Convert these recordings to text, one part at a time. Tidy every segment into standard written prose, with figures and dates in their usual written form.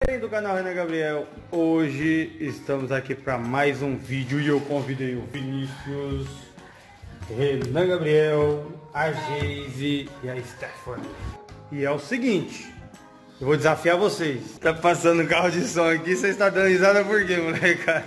Do canal Renan Gabriel, hoje estamos aqui para mais um vídeo e eu convidei o Vinícius, Renan Gabriel, a Geise e a Stephanie. E é o seguinte, eu vou desafiar vocês. Tá passando um carro de som aqui, você está dando risada por quê, moleque?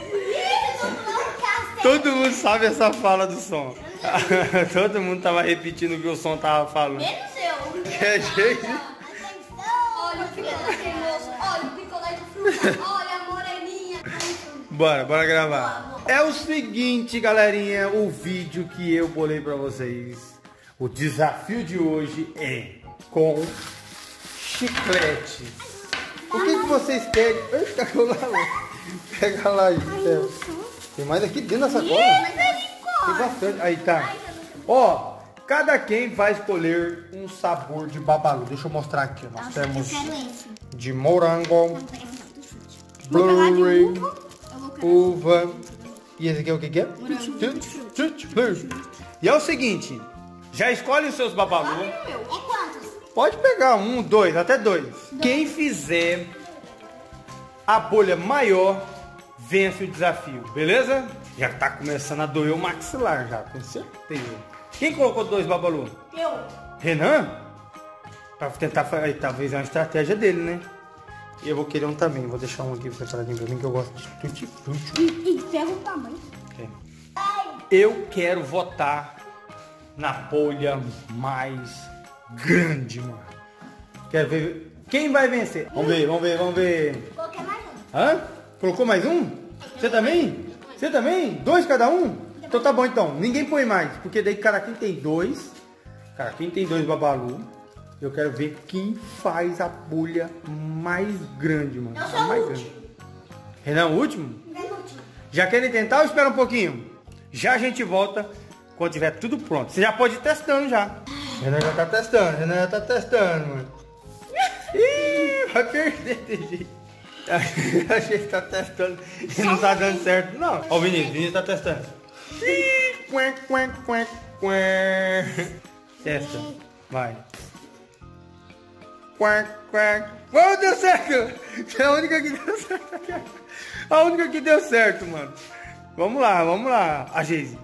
Todo mundo sabe essa fala do som. Todo mundo tava repetindo o que o som tava falando. Menos eu. Que é Geise. Olha o picolé cremoso, olha o picolé de fruta, olha a moreninha. Bora gravar. É o seguinte, galerinha, o vídeo que eu bolei pra vocês. O desafio de hoje é com chicletes. O que vocês querem? Eita, pega lá, gente. Tem mais aqui dentro da sacola? Tem bastante. Aí tá. Ó, cada quem vai escolher um sabor de babalu. Deixa eu mostrar aqui. Nós temos de morango, blueberry, uva. E esse aqui é o que é? E é o seguinte, já escolhe os seus babalu. É quantos? Pode pegar um, dois, até dois. Quem fizer a bolha maior vence o desafio, beleza? Já tá começando a doer o maxilar já, com certeza. Quem colocou dois babalu? Eu. Renan? Pra tentar fazer, talvez é uma estratégia dele, né? E eu vou querer um também, vou deixar um aqui separadinho pra mim, que eu gosto de tutti-frutti. E ferra o tamanho. Eu quero votar na bolha mais grande, mano. Quero ver quem vai vencer. Vamos ver. Coloquei mais um. Hã? Colocou mais um? Você também? Você também? Dois cada um? Então tá bom então. Ninguém põe mais. Porque daí quem tem dois babalu. Eu quero ver quem faz a bolha mais grande, mano. Eu sou o mais último. grande. Renan, o último? Já querem tentar ou espera um pouquinho? Já a gente volta quando tiver tudo pronto. Você já pode ir testando já. Renan já tá testando, mano. Ih, vai perder desse jeito. A gente tá testando e não tá dando certo, não. Ó, o Vinícius tá testando. Testa, vai. Oh, deu certo! É a única que deu certo. A única que deu certo, mano. Vamos lá. A Geise.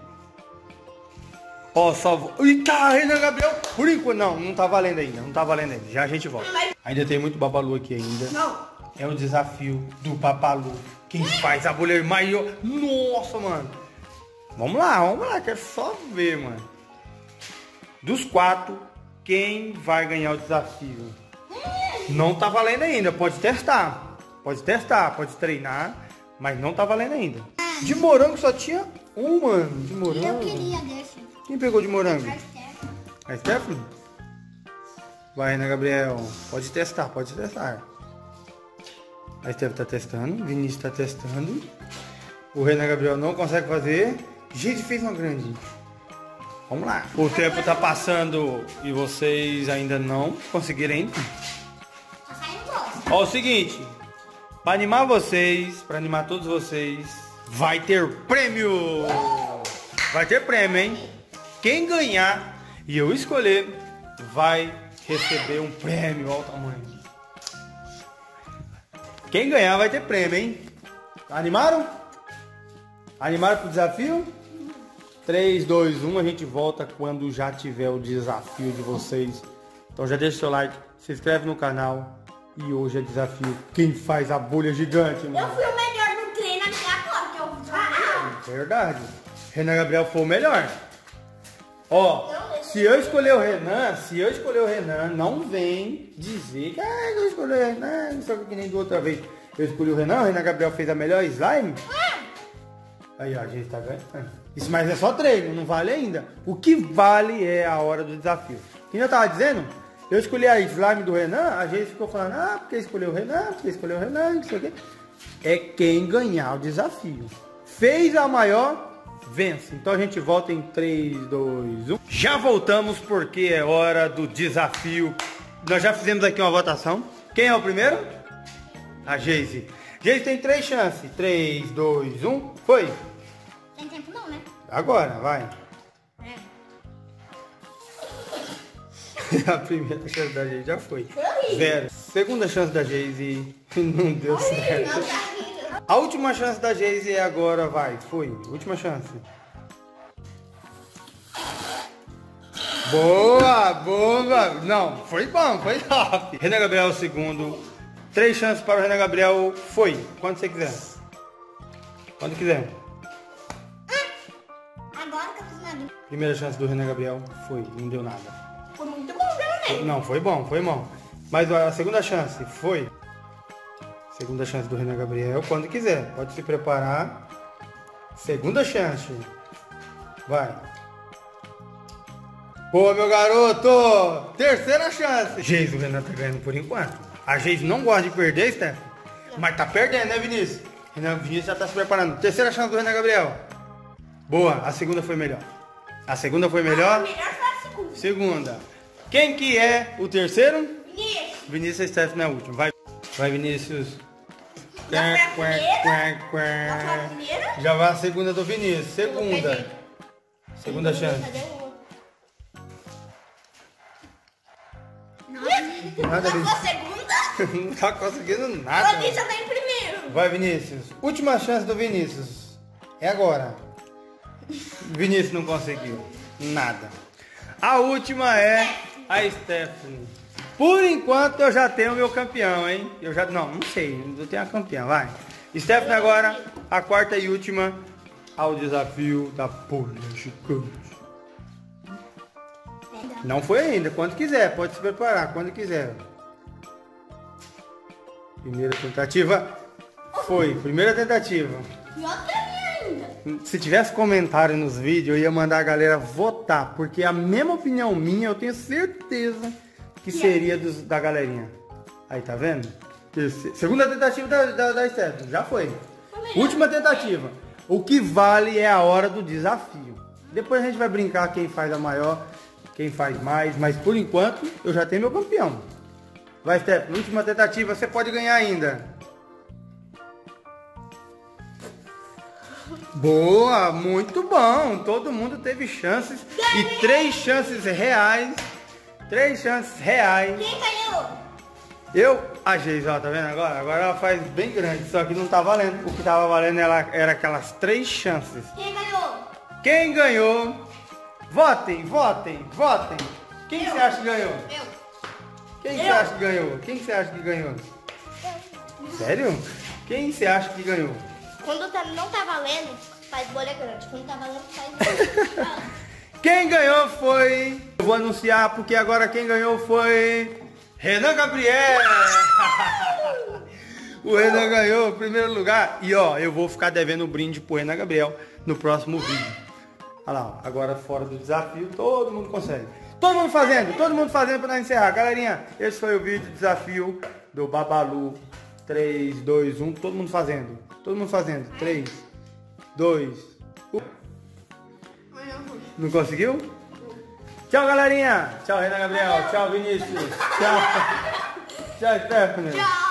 Ó, só... Eita, Renan Gabriel. Por enquanto, não tá valendo ainda. Já a gente volta. Ainda tem muito babalu aqui ainda. Não. É o desafio do babalu. Quem faz a bolha maior. Nossa, mano. Vamos lá. Quero só ver, mano. Dos 4, quem vai ganhar o desafio? Não tá valendo ainda. Pode testar, pode treinar. Mas não tá valendo ainda. De morango só tinha um, mano. De morango. Eu queria desse. Quem pegou de morango? A Stephanie? Vai, Renan Gabriel. Pode testar. A Stephanie tá testando. O Vinícius tá testando. O Renan Gabriel não consegue fazer. Gente, fez uma grande. Vamos lá. O tempo tá passando e vocês ainda não conseguiram ainda. Tá saindo dois. Ó, o seguinte. Pra animar todos vocês, vai ter prêmio. Vai ter prêmio, hein? Quem ganhar e eu escolher, vai receber um prêmio. Olha o tamanho. Quem ganhar vai ter prêmio, hein? Animaram? Animaram pro desafio? 3, 2, 1, a gente volta quando já tiver o desafio de vocês. Então já deixa o seu like, se inscreve no canal. E hoje é desafio quem faz a bolha gigante, mano. Eu fui o melhor no treino até agora, que eu Verdade. Renan Gabriel foi o melhor. Ó, se eu escolher o Renan, não vem dizer que eu escolhi o Renan, não sei que nem do outra vez. Eu escolhi o Renan Gabriel fez a melhor slime. Aí, ó, a gente tá ganhando. Isso, mas é só treino, não vale ainda. O que vale é a hora do desafio. Quem eu tava dizendo? Eu escolhi a slime do Renan, a gente ficou falando, porque escolheu o Renan, não sei o quê. É quem ganhar o desafio. Fez a maior, vence. Então a gente volta em 3, 2, 1. Já voltamos porque é hora do desafio. Nós já fizemos aqui uma votação. Quem é o primeiro? A Geise. Geise tem 3 chances. 3, 2, 1. Foi. Tem tempo não, né? Agora, vai. A primeira chance da gente já foi. 0. Segunda chance da Geise. Não deu certo. A última chance da Geise é agora, vai. Foi. Última chance. Boa, boa. Não, foi bom, foi top. Renan Gabriel, segundo. 3 chances para o Renan Gabriel. Foi. Quando você quiser. Quando quiser. Agora que eu fiz nada. Primeira chance do Renan Gabriel. Foi. Não deu nada. Foi muito bom, né? Não, foi bom, foi bom. Mas a segunda chance foi. Segunda chance do Renan Gabriel. Quando quiser. Pode se preparar. Segunda chance. Vai. Boa, meu garoto! Terceira chance. Geise, o Renan tá ganhando por enquanto. A Geise não gosta de perder, Steph. Mas tá perdendo, né, Vinícius? Vinícius já tá se preparando. Terceira chance do Renan Gabriel. Boa, a segunda foi melhor. A segunda foi melhor? A melhor foi a segunda. Segunda. Quem que é o terceiro? Vinícius. Vinícius e Steph na última. Vai, vai, Vinícius. Já foi a primeira? Já foi a primeira? Já vai a segunda do Vinícius. Segunda. Segunda chance. Cadê uma? Nada, Já foi a Vinícius. segunda? Não tá conseguindo O nada. Vinícius tá em primeiro. Vai, Vinícius. Última chance do Vinícius. É agora. Vinícius não conseguiu. Nada. A última é a Stephanie. Por enquanto eu já tenho o meu campeão, hein? Eu já. Não sei. Eu tenho a campeã. Vai. Stephanie agora, a quarta e última ao desafio da polha gigante. Não foi ainda. Quando quiser. Pode se preparar. Quando quiser. Primeira tentativa. Foi. Primeira tentativa. E outra ainda. Se tivesse comentário nos vídeos, eu ia mandar a galera votar. Porque a mesma opinião minha, eu tenho certeza que seria da galerinha. Aí, tá vendo? Segunda tentativa da Stephanie. Já foi. Última tentativa. O que vale é a hora do desafio. Depois a gente vai brincar quem faz a maior, quem faz mais. Mas por enquanto, eu já tenho meu campeão. Vai, Stephanie. Última tentativa. Você pode ganhar ainda. Boa, muito bom. Todo mundo teve chances. E 3 chances reais. 3 chances reais. Quem ganhou? A Geise, ó, tá vendo agora? Agora ela faz bem grande, só que não tá valendo. O que tava valendo era aquelas 3 chances. Quem ganhou? Quem ganhou? Votem, votem, votem. Quem você acha que ganhou? Eu. Quem você acha que ganhou? Quem você acha que ganhou? Sério? Quem você acha que ganhou? Quando não tá valendo, faz bolha grande. Quando tá valendo, faz bolha. Quem ganhou foi... Eu vou anunciar porque agora quem ganhou foi... Renan Gabriel! O Renan ganhou o primeiro lugar. E ó, eu vou ficar devendo um brinde pro Renan Gabriel no próximo vídeo. Olha lá, ó, agora fora do desafio, todo mundo consegue. Todo mundo fazendo pra nós encerrar. Galerinha, esse foi o vídeo desafio do Babalu. 3, 2, 1, todo mundo fazendo. Todo mundo fazendo. 3, 2, 1. Não conseguiu? Tchau, galerinha. Tchau, Renan Gabriel. Tchau, Vinícius. Tchau. Tchau, Stephanie. Tchau.